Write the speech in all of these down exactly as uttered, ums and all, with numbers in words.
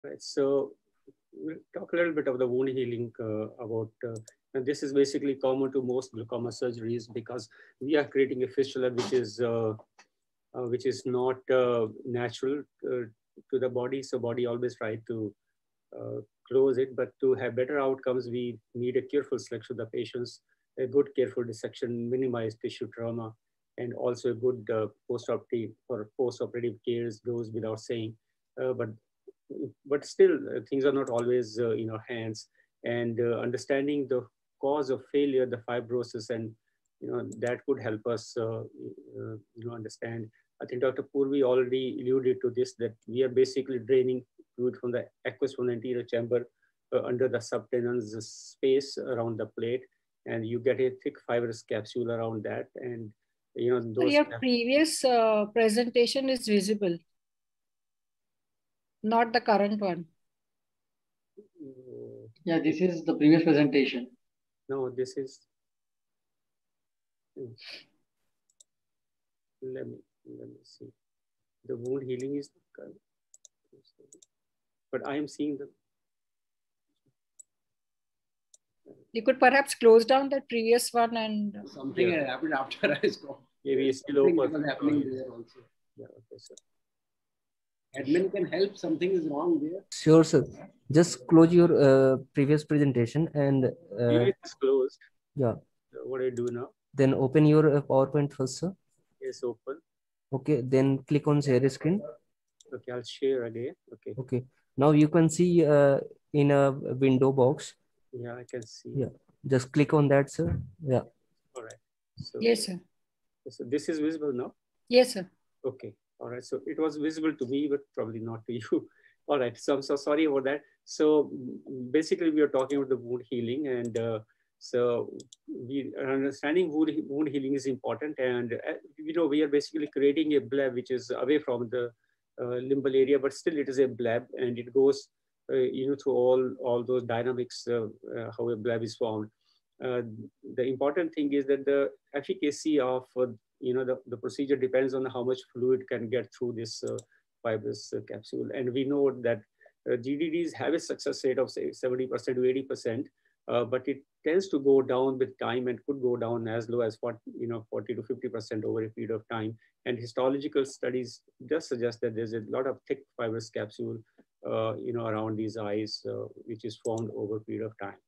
Right. So we'll talk a little bit of the wound healing uh, about, uh, and this is basically common to most glaucoma surgeries because we are creating a fistula which is uh, uh, which is not uh, natural uh, to the body. So body always try to uh, close it, but to have better outcomes, we need a careful selection of the patients, a good careful dissection, minimize tissue trauma, and also a good uh, post-operative or post-operative cares goes without saying. Uh, but but still, uh, things are not always uh, in our hands. And uh, understanding the cause of failure, the fibrosis, and you know that could help us, uh, uh, you know, understand. I think Doctor Purvi already alluded to this, that we are basically draining fluid from the aqueous from the anterior chamber uh, under the subtenons space around the plate, and you get a thick fibrous capsule around that, and you know So those. your previous uh, presentation is visible, not the current one. Yeah, this is the previous presentation. No, this is. Let me let me see. The wound healing is, but I am seeing the. You could perhaps close down that previous one and something Yeah. happened after I stopped. Maybe it's still Something open. was happening there also. Yeah, okay, sir. Admin can help. Something is wrong there. Sure, sir. Just close your uh, previous presentation and uh, It's closed. yeah. So what do I do now? Then open your uh, PowerPoint first, sir. It's open. Okay. Then click on share screen. Okay, I'll share again. Okay. Okay. Now you can see uh, in a window box. Yeah, I can see. Yeah. Just click on that, sir. Yeah. All right. So, yes, sir. So this is visible now? Yes, sir. Okay. All right. So it was visible to me, but probably not to you. All right. So I'm so sorry about that. So basically, we are talking about the wound healing, and uh, so we understanding wound, wound healing is important. And uh, you know, we are basically creating a bleb which is away from the uh, limbal area, but still it is a bleb, and it goes uh, you know through all all those dynamics uh, uh, how a bleb is formed. Uh, the important thing is that the efficacy of uh, you know the, the procedure depends on how much fluid can get through this uh, fibrous uh, capsule, and we know that uh, G D Ds have a success rate of say seventy percent to eighty percent, uh, but it tends to go down with time and could go down as low as forty, you know, forty to fifty percent over a period of time. And histological studies just suggest that there's a lot of thick fibrous capsule, uh, you know, around these eyes, uh, which is formed over a period of time.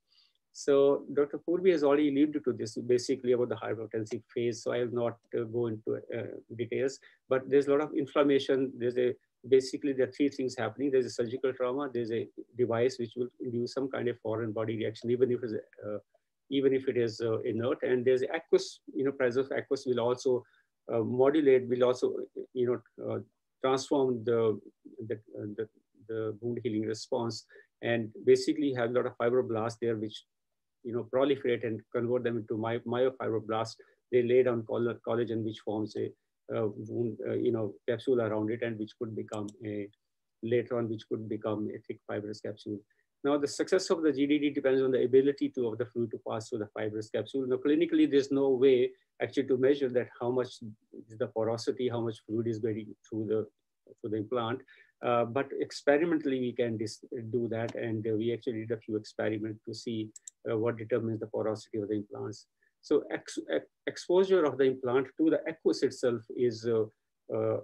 So Doctor Purvi has already alluded to this, basically about the hypertensive phase. So I will not uh, go into uh, details, but there's a lot of inflammation. There's a, basically there are three things happening. There's a surgical trauma. There's a device which will induce some kind of foreign body reaction, even if it's, uh, even if it is uh, inert. And there's aqueous, you know, presence of aqueous will also uh, modulate, will also, you know, uh, transform the, the, uh, the, the wound healing response, and basically have a lot of fibroblasts there, which you know, proliferate and convert them into my, myofibroblasts. They lay down collagen, which forms a, uh, wound, uh, you know, capsule around it, and which could become a, later on, which could become a thick fibrous capsule. Now, the success of the G D D depends on the ability to, of the fluid to pass through the fibrous capsule. Now, clinically, there's no way actually to measure that how much is the porosity, how much fluid is going through the, through the implant. Uh, but experimentally, we can do that. And uh, we actually did a few experiments to see uh, what determines the porosity of the implants. So ex ex exposure of the implant to the aqueous itself is, uh, uh,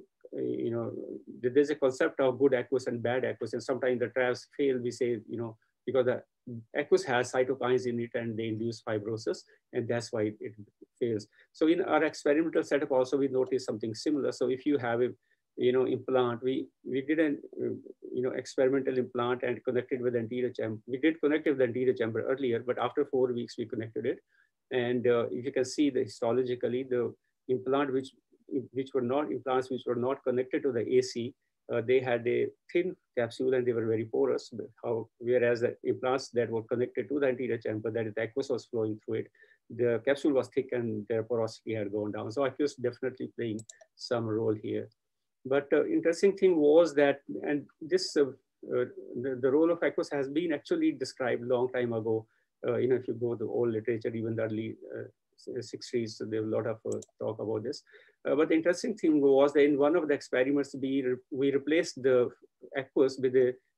you know, there's a concept of good aqueous and bad aqueous. And sometimes the trials fail, we say, you know, because the aqueous has cytokines in it and they induce fibrosis, and that's why it, it fails. So in our experimental setup also, we noticed something similar. So if you have a you know, implant, we, we did an, uh, you know, experimental implant and connected with the anterior chamber. We did connect with the anterior chamber earlier, but after four weeks, we connected it. And uh, if you can see the histologically, the implant which, which were not implants, which were not connected to the A C, uh, they had a thin capsule and they were very porous. How, whereas the implants that were connected to the anterior chamber, that the aqueous was flowing through it, the capsule was thick and their porosity had gone down. So aqueous definitely playing some role here. But uh, interesting thing was that, and this, uh, uh, the, the role of aqueous has been actually described long time ago. Uh, you know, if you go to old literature, even the early uh, sixties, so there was a lot of uh, talk about this. Uh, but the interesting thing was that in one of the experiments, we, re we replaced the aqueous with a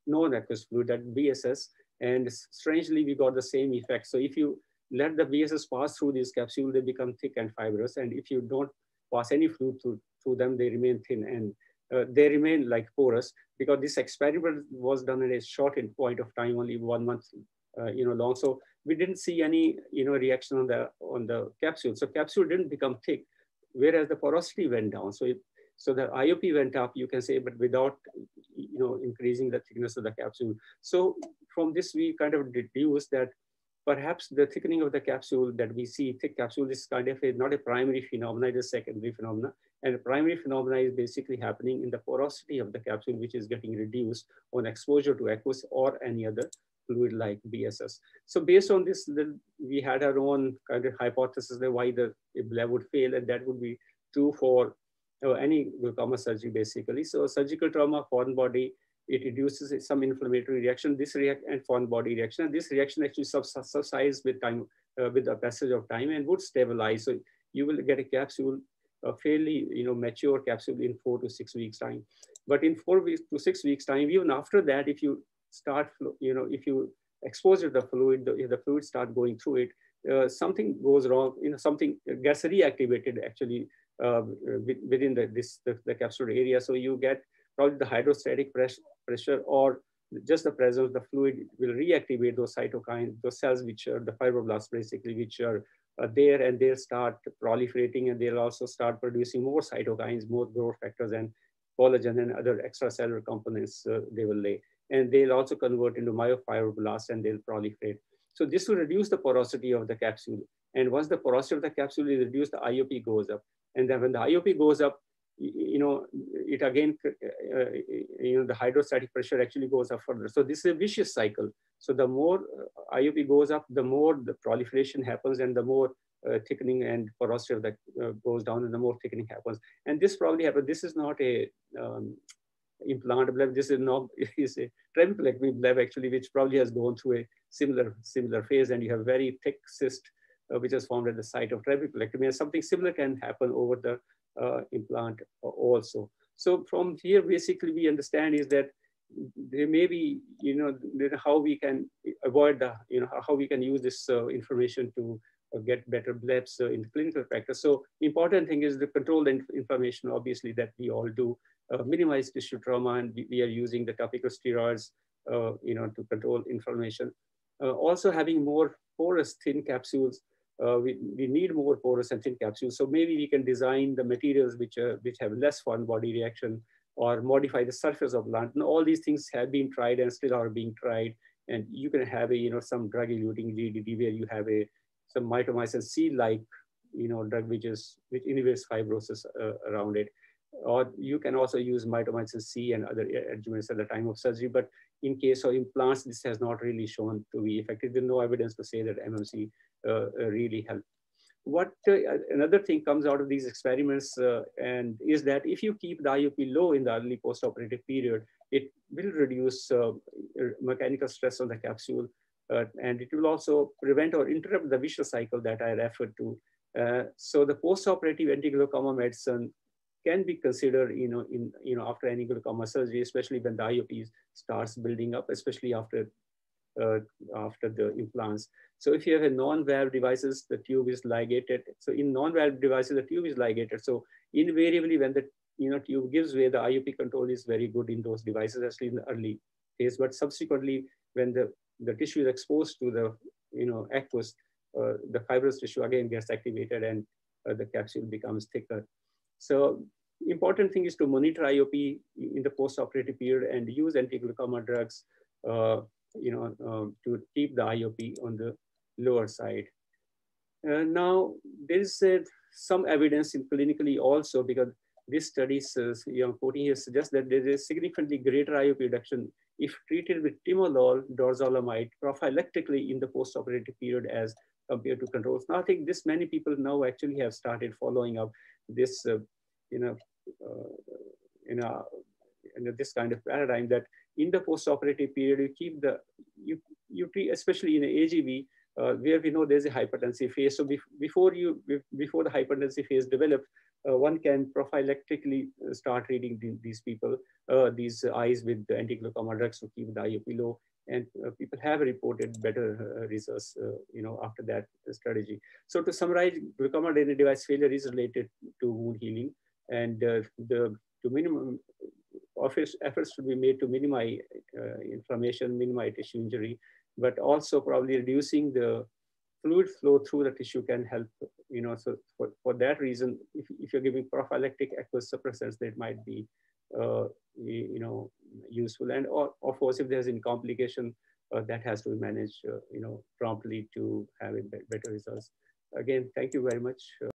known aqueous fluid, that B S S. And strangely, we got the same effect. So if you let the B S S pass through this capsule, they become thick and fibrous. And if you don't pass any fluid through, through them, they remain thin and uh, they remain like porous, because this experiment was done at a short point of time, only one month uh, you know, long. So we didn't see any you know, reaction on the, on the capsule. So capsule didn't become thick, whereas the porosity went down. So it, so the I O P went up, you can say, but without you know, increasing the thickness of the capsule. So from this, we kind of deduce that perhaps the thickening of the capsule that we see, thick capsule, is kind of a, not a primary phenomena, it is a secondary phenomena. And the primary phenomena is basically happening in the porosity of the capsule, which is getting reduced on exposure to aqueous or any other fluid like B S S. So based on this, we had our own kind of hypothesis that why the B L E V would fail, and that would be true for uh, any glaucoma surgery basically. So surgical trauma, foreign body, it induces some inflammatory reaction, this react and foreign body reaction. And this reaction actually subsides with time, uh, with the passage of time, and would stabilize. So you will get a capsule, a fairly you know, mature capsule in four to six weeks time. But in four weeks to six weeks time, even after that, if you start, you know, if you expose the fluid, if the fluid start going through it, uh, something goes wrong, you know, something gets reactivated actually uh, within the, this, the, the capsular area. So you get probably the hydrostatic pressure, pressure or just the presence of the fluid will reactivate those cytokines, those cells, which are the fibroblasts basically, which are uh, there, and they'll start proliferating, and they'll also start producing more cytokines, more growth factors and collagen and other extracellular components uh, they will lay. And they'll also convert into myofibroblasts and they'll proliferate. So this will reduce the porosity of the capsule. And once the porosity of the capsule is reduced, the I O P goes up. And then when the I O P goes up, you know, it again, uh, you know, the hydrostatic pressure actually goes up further. So this is a vicious cycle. So the more I O P goes up, the more the proliferation happens, and the more uh, thickening and porosity of that uh, goes down, and the more thickening happens. And this probably happens. This is not a um, implant B L E V. This is not is a trabeculectomy B L E V actually, which probably has gone through a similar similar phase, and you have very thick cyst uh, which is formed at the site of trabeculectomy. And something similar can happen over the uh, implant also. So from here, basically, we understand is that there may be, you know, how we can avoid the, you know, how we can use this uh, information to uh, get better B L E Vs uh, in clinical practice. So important thing is the control the inflammation, obviously, that we all do, uh, minimize tissue trauma, and we, we are using the topical steroids, uh, you know, to control inflammation. Uh, also having more porous thin capsules. Uh, we, we need more porous and thin capsules. So maybe we can design the materials which, uh, which have less foreign body reaction, or modify the surface of plant. And all these things have been tried and still are being tried. And you can have a, you know, some drug-eluting G D D where you have a, some mitomycin C-like, you know, drug which is, which inhibits fibrosis uh, around it. Or you can also use mitomycin C and other adjuvants at the time of surgery. But in case of implants, this has not really shown to be effective. There's no evidence to say that M M C uh, really helped. What uh, another thing comes out of these experiments uh, and is that if you keep the I O P low in the early postoperative period, it will reduce uh, mechanical stress on the capsule, uh, and it will also prevent or interrupt the vicious cycle that I referred to. Uh, so the postoperative anti-glaucoma medicine can be considered, you know, in you know after any glaucoma surgery, especially when the I O P starts building up, especially after uh, after the implants. So if you have a non-valve devices, the tube is ligated. So in non-valve devices, the tube is ligated. So invariably, when the you know tube gives way, the I O P control is very good in those devices, especially in the early phase. But subsequently, when the the tissue is exposed to the you know aqueous, uh, the fibrous tissue again gets activated, and uh, the capsule becomes thicker. So important thing is to monitor I O P in the post-operative period and use anti-glaucoma drugs, uh, you know, um, to keep the I O P on the lower side. Uh, now, there is uh, some evidence in clinically also, because this studies, uh, you know, quoting here suggests that there is significantly greater I O P reduction if treated with timolol dorzolamide prophylactically in the post-operative period as compared to controls. Now, I think this many people now actually have started following up this, uh, you know, uh, you know, in this kind of paradigm that in the post-operative period, you keep the, you, you treat, especially in A G V, uh, where we know there's a hypertensive phase. So be, before you, before the hypertensive phase develops, uh, one can prophylactically start treating the, these people, uh, these eyes with the anti-glaucoma drugs to keep the I O P low. And uh, people have reported better uh, results, uh, you know, after that strategy. So to summarize, glaucoma device failure is related to wound healing, and uh, the to minimum office efforts should be made to minimize uh, inflammation, minimize tissue injury, but also probably reducing the fluid flow through the tissue can help, you know, so for, for that reason, if, if you're giving prophylactic aqueous suppressants, that might be, uh, you know, useful. And or, of course, if there's any complication, uh, that has to be managed, uh, you know, promptly to have a better results. Again, thank you very much.